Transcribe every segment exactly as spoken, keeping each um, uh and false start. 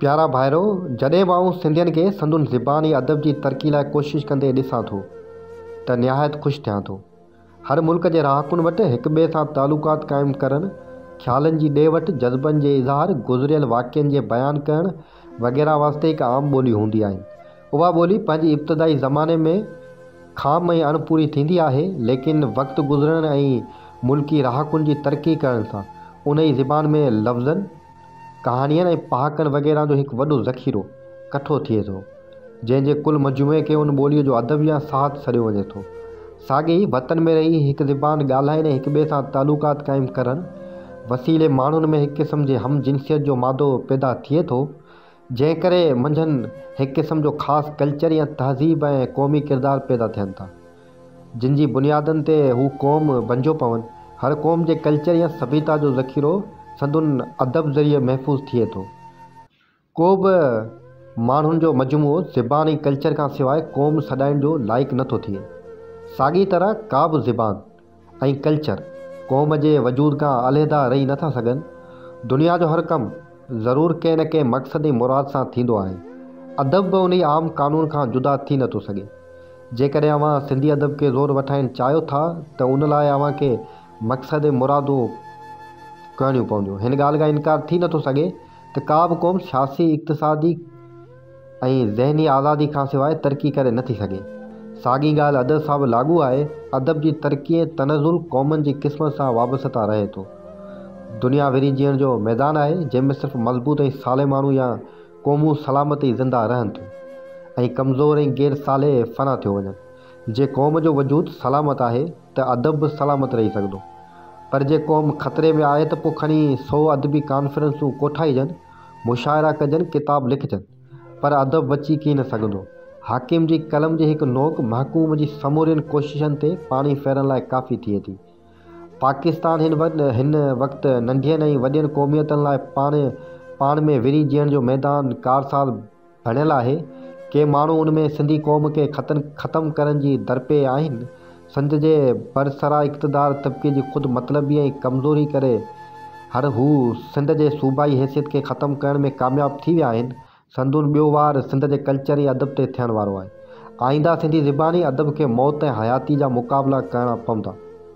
प्यारा भाइरो, जॾहिं बि आउं सिंधियुनि खे संदुनि ज़बानी अदब जी तरक़ी लाइ कोशिशि कंदे ॾिसां थो त निहायत ख़ुशि थियां थो। हर मुल्क जे रहाकुनि वटि हिक ॿिए सां तालुकात क़ाइमु करणु, ख़्यालनि जी ॾे वठि, जज़्बनि जे इज़हार, गुज़िरियल वाक़िअनि जे बयानु करणु वग़ैरह वास्ते हिकु आम ॿोली हूंदी आहे। उहा ॿोली पंहिंजी इब्तिदाई ज़माने में ख़ाम ऐं अणपूरी थींदी आहे, लेकिन वक़्तु गुज़रण ऐं मुल्की रहाकुनि जी तरक़ी करण सां उन ई ज़बान में लफ़्ज़नि, कहाणियुनि ऐं पहाकनि वग़ैरह जो हिकु वॾो ज़ख़ीरो कठो थिए थो, जंहिंजे कुल मजमूए खे उन ॿोलीअ जो अदब या साहत सॾियो वञे थो। साॻी वतन में रही हिकु ज़बान ॻाल्हाइण ऐं हिक ॿिए सां तालुकात क़ाइमु करणु वसीले माण्हुनि में हिकु क़िस्म जे हम जिनसियत जो मादो पैदा थिए थो, जंहिं करे मंझंदि हिकु क़िस्म जो ख़ासि कल्चर या तहज़ीब ऐं क़ौमी किरदार पैदा थियनि था, जिन जी बुनियादनि ते हू क़ौम बणिजो पवनि। हर क़ौम जे कल्चर या सभ्यता जो ज़ख़ीरो संदुनि अदब ज़रिए महफ़ूज़ थिए थो। को बि माण्हुनि जो मजमूओ ज़बान ऐं कल्चर खां सवाइ क़ौम सॾाइण जो लाइक़ु नथो थिए। साॻी तरह का बि ज़बान ऐं कल्चर क़ौम जे वजूद खां अलहदा रही नथा सघनि। दुनिया जो हर कमु ज़रूरु कंहिं न कंहिं मक़सद ऐं मुराद सां थींदो आहे। अदब बि उन आम क़ानून खां जुदा थी नथो सघे। जेकॾहिं अव्हां सिंधी अदब खे ज़ोर वठाइणु चाहियो था त उन लाइ अव्हां खे मक़सद ऐं मुरादूं करणियूं पवंदियूं। हिन ॻाल्हि खां इनकार थी नथो सघे त का बि क़ौम सियासी, इक़्तिसादी ऐं ज़हनी आज़ादी खां सवाइ तरक़ी करे नथी सघे। साॻी ॻाल्हि अदब सां बि लागू आहे। अदब जी तरक़ी ऐं तनज़ुल क़ौमनि जी क़िस्मत सां वाबस्ता रहे थो। दुनिया विरी जीअण जो मैदान आहे, जंहिंमें सिर्फ़ु मज़बूत ऐं साले माण्हू या क़ौमूं सलामत ई ज़िंदा रहनि थियूं ऐं कमज़ोर ऐं गैर साले फ़ना थियो वञनि। जे क़ौम जो वजूद सलामत आहे त अदब बि सलामत रही सघंदो, पर जे क़ौम ख़तरे में आहे त पोइ खणी सौ अदबी कॉन्फ्रेंसूं कोठाइजनि, मुशाइरा कजनि, किताब लिखजनि, पर अदब बची की न सघंदो। हाकिम जी कलम जी हिकु नोक महकूम जी समूरियुनि कोशिशनि ते पाणी फेरण लाइ काफ़ी थिए थी। पाकिस्तान हिन वक़्तु हिन वक़्तु नंढियुनि ऐं वॾियुनि क़ौमियतुनि लाइ पाण पाण में विरी जीअण जो मैदान कारसाल बणियलु आहे। के माण्हू उन में सिंधी क़ौम खे ख़तन ख़तमु करण जी दरपे आहिनि। सिंध जे बरसरा इक़्तिदार तबिके जी ख़ुदि मतलबी ऐं कमज़ोरी करे हर हू सिंध जे सूबाई हैसियत खे ख़तमु करण में कामयाबु थी विया आहिनि। संदुनि ॿियो वार सिंध जे कल्चर ऐं अदब ते थियण वारो आहे। आईंदा सिंधी ज़बानी अदब खे मौत ऐं हयाती जा मुक़ाबला करणा पवंदा।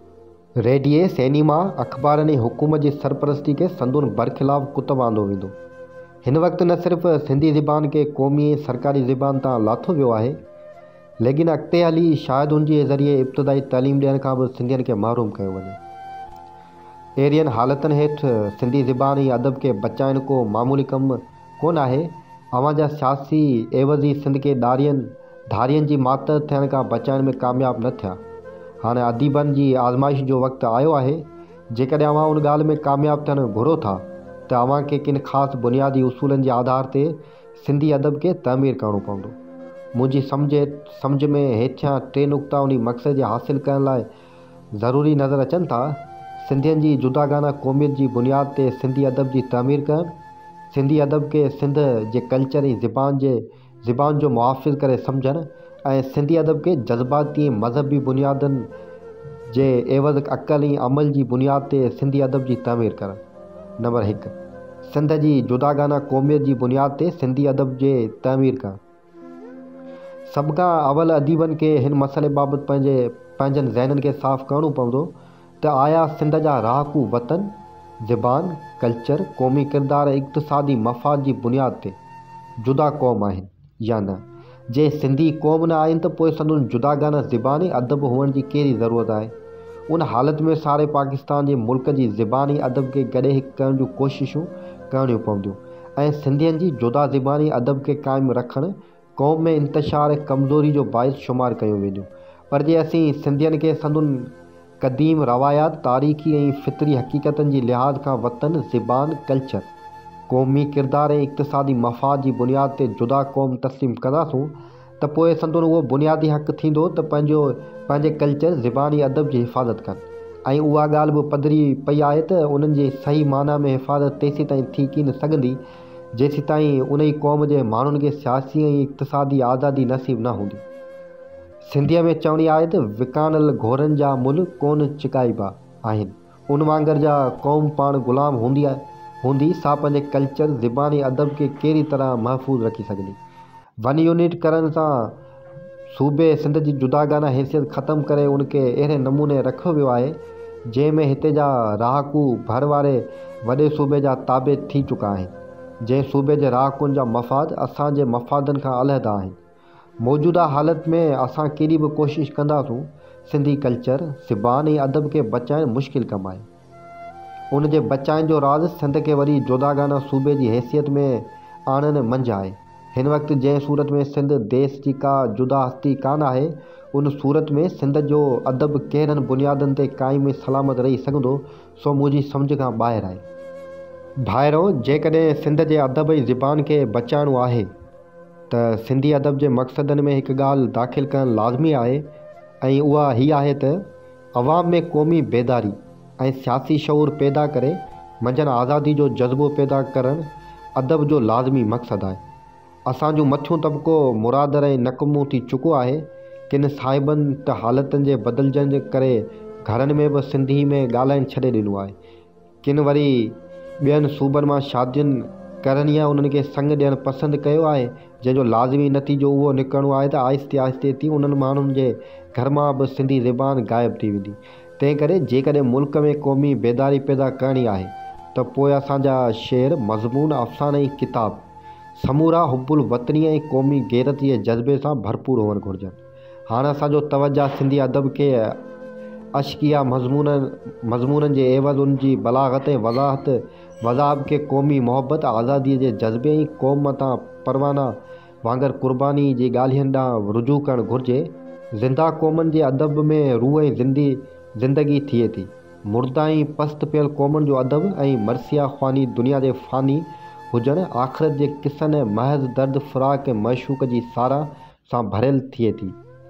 रेडिए, सिनेमा, अख़बारनि ऐं हुकूमत जी सरपरस्ती खे संदुनि बरख़िलाफ़ कुतब आंदो वेंदो। हिन वक़्तु न सिर्फ़ु सिंधी ज़बान खे क़ौमी ऐं सरकारी ज़बान तां लाथो वियो आहे, लेकिन अॻिते हली शायदि उन जे ज़रिए इब्तिदाई तालीम ॾियण खां बि सिंधियुनि खे महरूम कयो वञे। अहिड़ियुनि हालतुनि हेठि सिंधी ज़बान ऐं अदब खे बचाइणु को मामूली कमु कोन आहे। अव्हां जा सियासी एवज़ी सिंध खे ॾारियनि धारियनि जी मातहत थियण खां बचाइण में कामयाबु न थिया। हाणे अदीबनि जी आज़माइश जो वक़्तु आयो आहे। जेकॾहिं अव्हां उन ॻाल्हि में कामयाबु थियणु घुरो था त अव्हां खे किन ख़ासि बुनियादी उसूलनि जे आधार ते सिंधी अदब खे तमीर करणो पवंदो। मुंहिंजी सम्झ सम्झ में हेठियां टे नुक़्ता उन मक़सद जे हासिल करण लाइ ज़रूरी नज़र अचनि था। सिंधियुनि जी जुदागाना क़ौमियत जी बुनियाद ते सिंधी अदब जी तमीर करणु, सिंधी अदब खे सिंध जे कल्चर ऐं ज़बान जे ज़बान जो मुहाफ़िज़ करे सम्झणु ऐं सिंधी अदब खे जज़्बाती ऐं मज़हबी बुनियादनि जे एवज़ अक़ल ऐं अमल जी बुनियाद ते सिंधी अदब जी तमीर करणु। नंबर हिकु, सिंध जी जुदागाना क़ौमियत जी बुनियाद ते सिंधी अदब जे तमीर करणु। सभ खां अवल अदीबनि खे हिन मसइले बाबति पंहिंजे पंहिंजनि ज़हननि खे साफ़ु करणो पवंदो त आया सिंध जा रहाकू वतन, ज़बान, कल्चर, क़ौमी किरदार ऐं इक़्तिसादी मफ़ाद जी बुनियाद ते जुदा क़ौम आहिनि या न। जे सिंधी क़ौम न आहिनि त पोइ संदुनि जुदागाना ज़बान ऐं अदब हुअण जी कहिड़ी ज़रूरत आहे। उन हालत में सारे पाकिस्तान जे मुल्क जी ज़बान ऐं अदब खे गॾे हिकु करण जूं कोशिशूं करणियूं पवंदियूं ऐं सिंधियुनि जी जुदा ज़बानी अदब खे क़ाइमु रखणु क़ौम में इंतशार ऐं कमज़ोरी जो बाइस शुमार कयूं वेंदियूं। पर जे असीं सिंधियुनि खे संदुनि क़दीम रवायात, तारीख़ी ऐं फितरी हक़ीक़तनि जी लिहाज़ खां वतन, ज़बान, कल्चर, क़ौमी किरदार ऐं इक़्तिसादी मफ़ाद जी बुनियाद ते जुदा क़ौम तस्लीम कंदासूं त पोइ संदुनि उहो बुनियादी हक़ थींदो त पंहिंजो पंहिंजे कल्चर, ज़बान ऐं अदब जी हिफ़ाज़त कनि। ऐं उहा ॻाल्हि बि पधरी पई आहे त उन्हनि जी सही माना में हिफ़ाज़त तेसीं ताईं थी की न सघंदी जेसीं ताईं उन ई क़ौम जे माण्हुनि खे सियासी ऐं इक़्तिसादी आज़ादी नसीब न हूंदी। सिंधीअ में चवणी आहे त विकानल घोरनि जा मुल्ह कोन चिकाइबा आहिनि। उन वांगुरु जा क़ौम पाण ग़ुलाम हूंदी आहे हूंदी सा पंहिंजे कल्चर ज़बानी अदब खे कहिड़ी तरह महफ़ूज़ रखी सघंदी। वन यूनिट करण सां सूबे सिंध जी जुदागाना हैसियत ख़तमु करे उनखे अहिड़े नमूने रखियो वियो आहे जंहिंमें हिते जा रहाकू भर वारे वॾे सूबे जा ताबे थी चुका आहिनि, जंहिं सूबे जे रहाकुनि जा मफ़ाद असांजे मफ़ादनि खां अलहदा आहिनि। मौजूदा हालत में असां केॾी बि कोशिशि कंदासूं, सिंधी कल्चर ज़बान ऐं अदब खे बचाइणु मुश्किल कमु आहे। उन जे बचाइण जो राज़ सिंध खे वरी जुदागाना सूबे जी हैसियत में आणणु मंझि आहे। हिन वक़्तु जंहिं सूरत में सिंध देश जी का जुदा हस्ती कान आहे, उन सूरत में सिंध जो अदब कहिड़नि बुनियादनि ते क़ाइमु सलामत रही सघंदो, सो मुंहिंजी सम्झ खां ॿाहिरि आहे। भाइरो, जेकॾहिं सिंध जे अदब ऐं ज़बान खे बचाइणो आहे त सिंधी अदब जे मक़सदनि में हिकु ॻाल्हि दाख़िल करणु लाज़मी आहे, ऐं उहा हीअ आहे त अवाम में क़ौमी बेदारी ऐं सियासी शऊर पैदा करे मंझंदि आज़ादी जो जज़्बो पैदा करणु अदब जो लाज़मी मक़सदु आहे। असांजो मथियों तबिको मुरादर ऐं नकमो थी चुको आहे। किन साहिबनि त हालतुनि जे बदिलजण जे करे घरनि में बि सिंधी में ॻाल्हाइणु छॾे ॾिनो आहे। किन वरी ॿियनि सूबनि मां शादियुनि करणी आहे, उन्हनि खे संग ॾियणु पसंदि कयो आहे, जंहिंजो लाज़मी नतीजो उहो निकिरणो आहे त आहिस्ते आहिस्ते थी उन्हनि माण्हुनि जे घर मां बि सिंधी ज़बान ग़ाइबु थी वेंदी। तंहिं करे जेकॾहिं मुल्क में क़ौमी बेदारी पैदा करणी आहे त पोइ असांजा शेर, मज़मून, अफ़साना ऐं किताब समूरा हुब्बुल वतनी ऐं क़ौमी गैरत जे जज़्बे सां भरपूर हुअणु घुरिजनि। हाणे असांजो तवजा सिंधी अदब खे अशकिया मज़मून मज़मूननि जे एवज़ उन जी बलागत ऐं वज़ाहत वज़ाब खे क़ौमी मोहबत, आज़ादीअ जे जज़्बे ऐं क़ौम तां परवाना वांगुरु क़ुर्बानी जी ॻाल्हियुनि ॾांहुं रुजू करणु घुरिजे। ज़िंदा क़ौमनि जे अदब में रूह ऐं ज़िंदी ज़िंदगी थिए थी। मुर्दा ऐं पस्त पियल क़ौमनि जो अदब ऐं मरसिया ख़्वानी दुनिया जे फ़ानी हुजणु आख़िरत जे किसनि महज़ दर्द फ़िराक ऐं मशूक़ जी साराह सां भरियल थिए थी।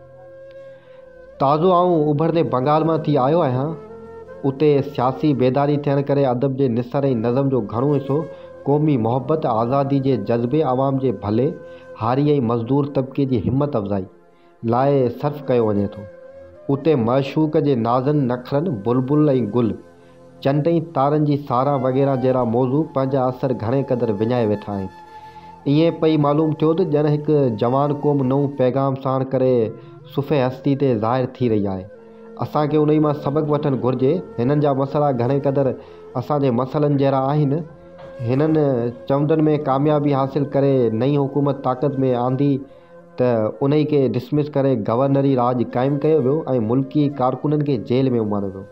ताज़ो आऊं उभरंदे बंगाल मां थी आयो आहियां। उते सियासी बेदारी थियण करे अदब जे निसर ऐं नज़म जो घणो हिसो क़ौमी मोहबत, आज़ादी जे जज़्बे, आवाम जे भले हारी ऐं मज़दूर तबिके जी हिमत अफ़ज़ाई लाइ सर्फ़ कयो वञे थो। उते मशूक़ जे नाज़नि नखरनि, बुलबुल ऐं गुल, चंड ऐं तारनि जी साराह वग़ैरह जहिड़ा मौज़ू पंहिंजा असर घणे क़दुरु विञाए वेठा आहिनि। ईअं पई मालूम थियो त ॼण हिकु जवान क़ौम नओं पैगाम साण करे सुफ़े हस्ती ते ज़ाहिर थी रही आहे। असांखे उन ई मां सबक़ु वठणु घुरिजे। हिननि जा मसइला घणे क़दुरु असांजे मसइलनि जहिड़ा आहिनि। हिननि चवंदनि में कामयाबी हासिलु करे नई हुकूमत ताक़त में आंदी त उन ई खे डिसमिस करे गवर्नरी राज क़ाइमु कयो वियो ऐं मुल्की कारकुननि खे जेल में उमारियो वियो।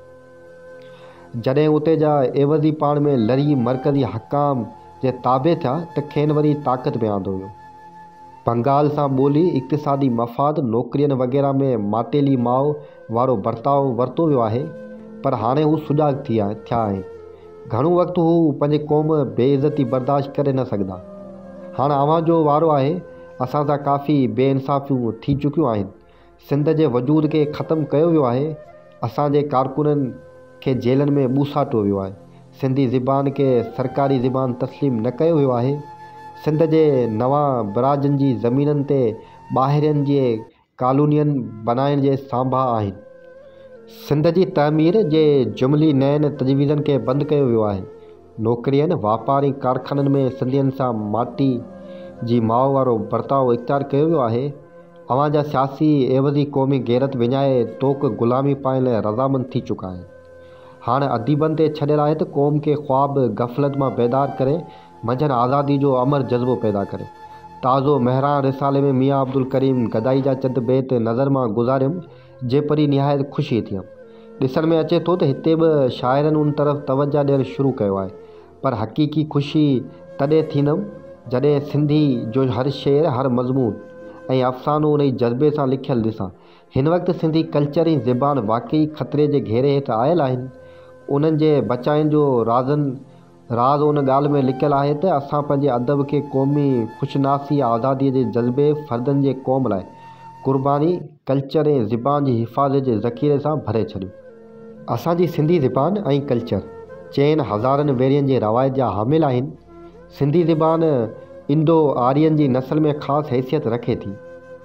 जॾहिं उते जा एवज़ी पाण में लड़ी मरकज़ी हकाम जे ताबे थिया त खेनि वरी ताक़त में आंदो वियो। बंगाल सां ॿोली, इक़्तिसादी मफ़ाद, नौकरियुनि वग़ैरह में मातेली माओ वारो बर्ताव वरितो वियो आहे, पर हाणे हू सुजाॻ थी थिया आहिनि। घणो वक़्तु हू पंहिंजे क़ौम बेइज़ती बर्दाश्त करे न सघंदा। हाणे अव्हां जो वारो आहे। असां सां काफ़ी बेइंसाफ़ियूं थी चुकियूं आहिनि। सिंध जे वजूद खे ख़तमु कयो वियो आहे। असांजे कारकुननि खे जेलनि में ॿूसाटो वियो आहे। सिंधी ज़बान खे सरकारी ज़बान तस्लीम न कयो वियो आहे। सिंध जे नवां बराजनि जी ज़मीननि ते ॿाहिरियनि जे कॉलोनियनि बनाइण जे सांभा आहिनि। सिंध जी तमीर जे जुमली नयनि तजवीज़नि खे बंदि कयो वियो आहे। नौकरियुनि, वापार ऐं कारखाननि में सिंधियुनि सां माटी जी माओ वारो बर्ताव इख़्तियार कयो वियो आहे। अव्हां जा सियासी एवज़ी क़ौमी गैरत विञाए तोक ग़ुलामी पाइण लाइ रज़ामंद थी चुका आहिनि। हाणे अदीबनि ते छॾियल आहे त क़ौम खे ख़्वाब गफ़लत मां बेदार करे मंझंदि आज़ादी जो अमर जज़्बो पैदा करे। ताज़ो महरान रिसाले में मियाँ अब्दुल करीम गदाई जा चंद बैत नज़र मां गुज़ारियुमि जे परी निहायत ख़ुशी थियमि। ॾिसण में अचे थो त हिते बि शाइरनि उन तरफ़ तवजा ॾियणु शुरू कयो आहे, पर हक़ीक़ी ख़ुशी तॾहिं थींदमि जॾहिं सिंधी जो हर शेर, हर मज़मून ऐं अफ़सानो उन जज़्बे सां लिखियलु ॾिसां। हिन वक़्तु सिंधी कल्चर ऐं ज़बान वाक़ई ख़तरे जे घेरे हेठि आयल आहिनि। उन्हनि जे बचाइण जो राज़नि राज़ उन ॻाल्हि में लिखियलु आहे त असां पंहिंजे अदब खे क़ौमी ख़ुशनासी, आज़ादीअ जे जज़्बे, फ़र्दनि जे क़ौम लाइ क़ुर्बानी, कल्चर ऐं ज़बान जी हिफ़ाज़त जे ज़ख़ीरे सां भरे छॾियो। असांजी सिंधी ज़बान ऐं कल्चर चइनि हज़ारनि वेरियनि जे रवायत जा हामिल आहिनि। सिंधी ज़बान इंडो आर्यन जी नस्ल में ख़ासि हैसियत रखे थी।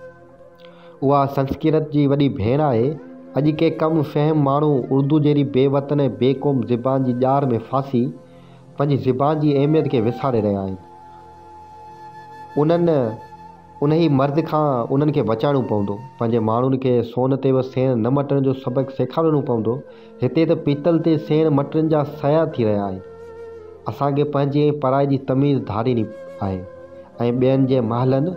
उहा संस्कृत जी वॾी भेण आहे। अॼु के कम फ़हम माण्हू उर्दू जहिड़ी बेवतन ऐं बेक़ौम ज़बान जी ॼार में फासी पंहिंजी ज़िबान जी अहमियत खे विसारे रहिया आहिनि। उन्हनि उन ई मर्द खां उन्हनि खे बचाइणो पवंदो। पंहिंजे माण्हुनि खे सोन ते बि सेण न मटण जो सबक़ु सेखारिणो पवंदो। हिते त पीतल ते सेण मटण जा सया थी रहिया आहिनि। असांखे पंहिंजे पराए जी तमीज़ धारिणी आहे ऐं ॿियनि जे महलनि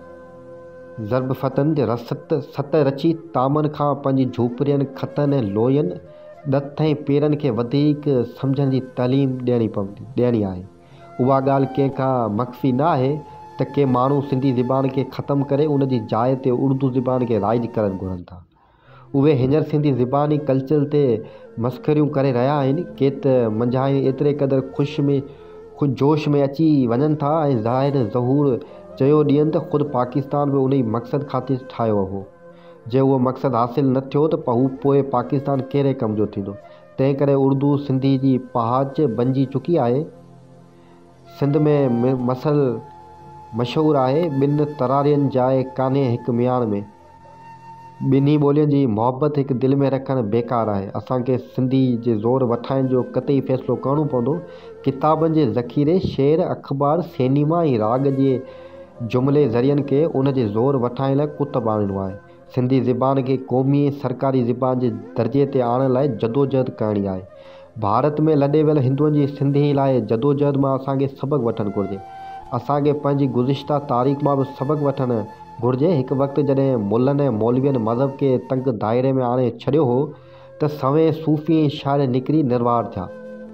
ज़रबफ़तनि जे रसत सत रची तामनि खां पंहिंजी झूपड़ियुनि खतनि ऐं लोयनि ॾथ ऐं पेरनि खे वधीक सम्झण जी तालीम ॾियणी पवंदी ॾियणी आहे। उहा ॻाल्हि कंहिंखां मख़फ़ी न आहे त के माण्हू सिंधी ज़बान खे ख़तमु करे उन जी जाइ ते उर्दू ज़बान खे राइज करणु घुरनि था। उहे हींअर सिंधी ज़बानी कल्चर ते मस्ख़रियूं करे रहिया आहिनि। के त मंझाई एतिरे क़दुरु ख़ुशि में ख़ुदि जोश में अची वञनि था ऐं ज़ाहिर ज़हूर चयो ॾियनि त ख़ुदि पाकिस्तान बि उन ई मक़सदु ख़ातिर ठाहियो हो। जे उहो मक़सदु हासिलु न थियो त हू पोइ पाकिस्तान कहिड़े कम जो थींदो। तंहिं करे उर्दू सिंधी जी पहाच बणिजी चुकी आहे। सिंध में मसल मशहूरु आहे, ॿिनि तरारियुनि जाइ कान्हे हिकु मियाण में। ॿिन्ही ॿोलियुनि जी मुहबत हिकु दिलि में रखणु बेकार आहे। असांखे सिंधी जे ज़ोर वठाइण जो कतई फ़ैसिलो करणो पवंदो। किताबनि जे ज़ख़ीरे, शेर, अख़बार, सिनेमा ऐं राग जे जुमिले ज़रियनि खे उन जे ज़ोर वठाइण लाइ कुतब आणिणो आहे। सिंधी ज़बान खे क़ौमी सरकारी ज़बान जे दर्जे ते आणण लाइ जदोजहद करणी आहे। भारत में लॾे वियल हिंदुअनि जी सिंधी लाइ जदोजहद मां असांखे सबक़ु वठणु घुरिजे। असांखे पंहिंजी गुज़िश्ता तारीख़ मां बि सबक़ु वठणु घुरिजे। हिकु वक़्तु जॾहिं मुल्लनि ऐं मौलवियुनि मज़हब खे तंग दायरे में आणे छॾियो हो त सवें सूफ़ी ऐं शाइर निकिरी निर्वार थिया,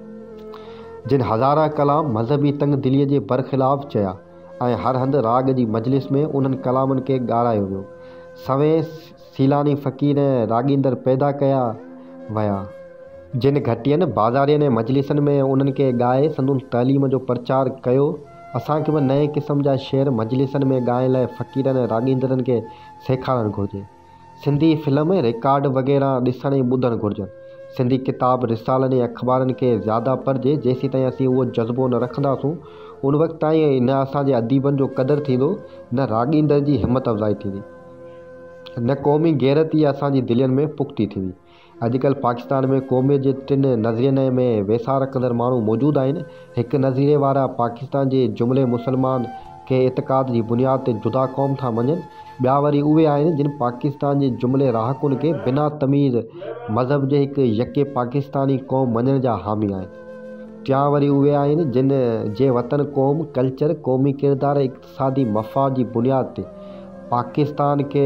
जिन हज़ारा कलाम मज़हबी तंग दिलीअ जे बरख़िलाफ़ चया ऐं हर हंधि राग जी मजलिस में उन्हनि कलामनि खे ॻारायो वियो। सवें सीलानी फ़क़ीर ऐं राॻींदड़ पैदा कया विया, जिन घटियनि बाज़ारियुनि ऐं मजलिसनि में उन्हनि खे ॻाए संदुनि तइलीम जो प्रचार कयो। असांखे बि नए क़िस्म जा शेर मजलिसनि में ॻाइण लाइ फ़क़ीरनि ऐं राॻींदड़नि खे सेखारणु घुरिजे। सिंधी फिल्म, रिकॉर्ड वग़ैरह ॾिसण ऐं ॿुधणु घुरिजनि। सिंधी किताब, रिसालनि ऐं अख़बारनि खे ज़्यादा पढ़िजे। जेसीं ताईं असीं उहो जज़्बो न रखंदासूं उन वक़्तु ताईं न असांजे अदीबनि जो क़दुरु थींदो, न राॻींदड़ जी हिमत अफ़ज़ाई थींदी, न क़ौमी गैरत इहा असांजी दिलियुनि में पुख़्ती थींदी। अॼुकल्ह पाकिस्तान में क़ौमियत जे टिनि नज़रियनि में वेसा रखंदड़ माण्हू मौजूदु आहिनि। हिकु नज़ीरे वारा पाकिस्तान जे जुमिले मुसलमान खे इतिक़ाद जी बुनियाद ते जुदा क़ौम था मञनि। ॿिया वरी उहे आहिनि जिन पाकिस्तान जे जुमिले रहाकुनि खे बिना तमीज़ मज़हब जे हिकु यके पाकिस्तानी क़ौम मञण जा हामी आहिनि। टियां वरी उहे आहिनि जिन जे वतन क़ौम, कल्चर, क़ौमी किरदार, इक़्तिसादी मफ़ाद जी बुनियाद ते पाकिस्तान खे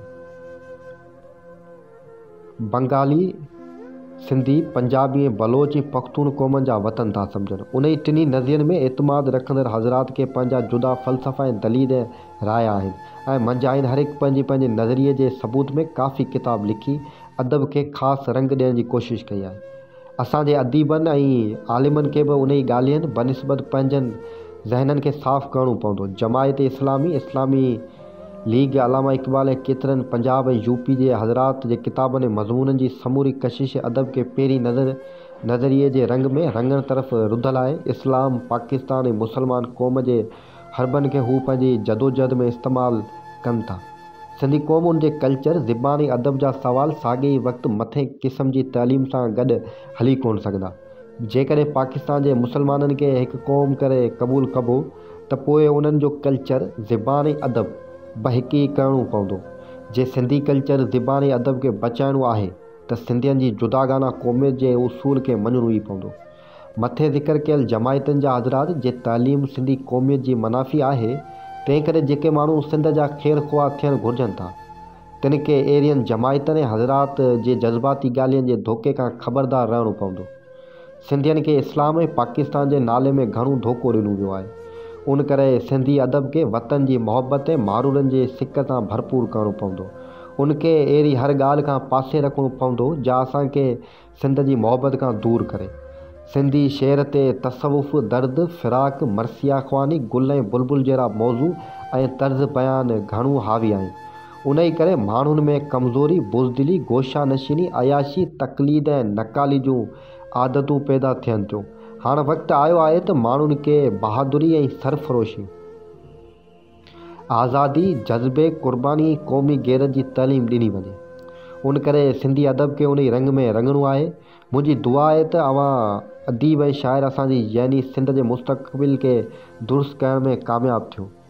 बंगाली, सिंधी, पंजाबी ऐं बलोच ऐं पख्तून क़ौमनि जा वतन था सम्झनि। उन ई टिनी नज़रियनि में एतमाद रखंदड़ हज़रात खे पंहिंजा जुदा फ़लसफ़ा ऐं दलील राय आहिनि ऐं मंझाइन हर हिकु पंहिंजे पंहिंजे नज़रिये जे सबूत में काफ़ी किताब लिखी अदब खे ख़ासि रंग ॾियण जी कोशिशि कई आहे। असांजे अदीबनि ऐं आलिमनि खे बि उन ई ॻाल्हियुनि बनिस्बत पंहिंजनि ज़हननि खे साफ़ु करणो पवंदो। जमायत इस्लामी, इस्लामी लीग, अलामा इक़बाल ऐं केतिरनि पंजाब ऐं यूपी जे हज़रात जे किताबनि ऐं मज़मूननि जी समूरी कशिश अदब खे पहिरीं नज़र नज़रिए जे रंग में रंगण तरफ़ रुधल आहे। इस्लाम, पाकिस्तान ऐं मुसलमान क़ौम जे हरबनि खे हू पंहिंजी जदोजहद में इस्तेमालु कनि था। सिंधी क़ौम उन जे कल्चर, ज़िबान ऐं अदब जा सवाल साॻे ई वक़्तु मथे क़िस्म जी तइलीम सां गॾु हली कोन सघंदा। जेकॾहिं पाकिस्तान जे मुसलमाननि खे हिकु क़ौम करे क़बूलु कबो त पोइ उन्हनि जो कल्चर, ज़िबान ऐं अदब बि हिकु ई करणो पवंदो। जे सिंधी कल्चर, ज़िबान ऐं अदब खे बचाइणो आहे त सिंधियुनि जी जुदागाना क़ौमियत जे उसूल खे मञिणो ई पवंदो। मथे ज़िक्र कयल जमायतनि जा हज़रात जे तालीम सिंधी क़ौमियत जी मनाफ़ी आहे। तंहिं करे जेके माण्हू सिंध जा ख़ैर ख़्वाह थियणु घुरिजनि था तिन खे एरियन जमायतनि ऐं हज़रात जे जज़्बाती ॻाल्हियुनि जे धोखे खां ख़बरदार रहणो पवंदो। सिंधियुनि खे इस्लाम ऐं पाकिस्तान जे नाले में घणो धोखो ॾिनो वियो आहे। उन करे सिंधी अदब खे वतन जी मुहबत ऐं मारूरनि जे सिक सां भरपूर करणो पवंदो। उनखे अहिड़ी हर ॻाल्हि खां पासे रखणो पवंदो जा असांखे सिंध जी मुहबत खां दूरि करे। सिंधी शेर ते तसवुफ़, दर्द, फ़िराक, मरसिया ख़्वानी, गुल ऐं बुलबुल जहिड़ा मौज़ू ऐं तर्ज़ बयान घणो हावी आहिनि। उन ई करे माण्हुनि में कमज़ोरी, बुज़दिली, गोशा नशीनी, अयाशी, तक़लीद ऐं नकाली जूं आदतूं पैदा थियनि थियूं। हाणे वक़्तु आयो आहे त माण्हुनि खे बहादुरी ऐं सरफ़रोशी, आज़ादी, जज़्बे, क़ुर्बानी, क़ौमी गैरत जी तालीम ॾिनी वञे। उन करे सिंधी अदब खे उन ई रंग में रंगणो आहे। मुंहिंजी दुआ आहे त अवां अदीब ऐं शाइर असांजी यानी सिंध जे मुस्तक़बिल खे दुरुस्त करण में कामयाबु थियो।